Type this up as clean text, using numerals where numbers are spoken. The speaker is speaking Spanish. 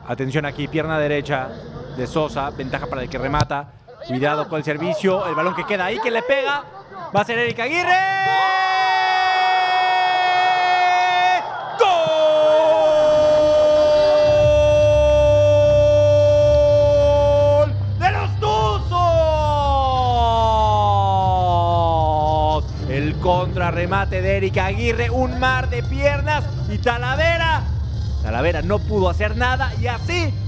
Atención aquí, pierna derecha de Sosa, ventaja para el que remata. Cuidado con el servicio, el balón que queda ahí, que le pega. Va a ser Eric Aguirre. ¡Gol de los Tuzos! El contrarremate de Eric Aguirre, un mar de piernas y Talavera no pudo hacer nada y así